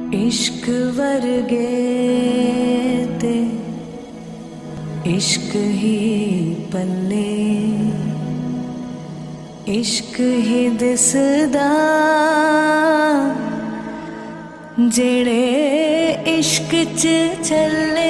इश्क वर्गे ते इश्क ही पल्ले, इश्क ही दिसदा जेड़े इश्क च चले।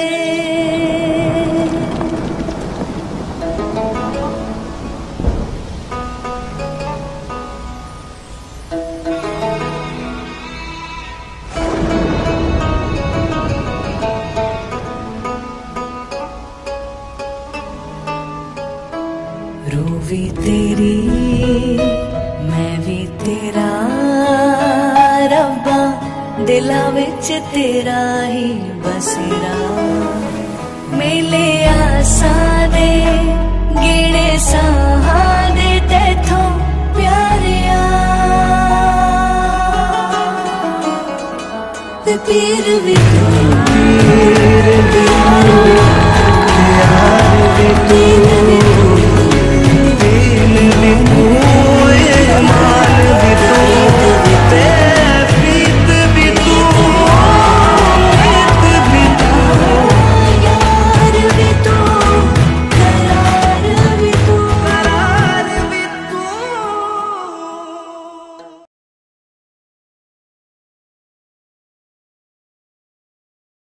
रूह भी तेरी मैं भी तेरा, रब्बा दिला विच तेरा ही बसेरा। मेले आसां दे गिणे साहां दे तेथों प्यारिया, ते पीर भी तू, पीर भी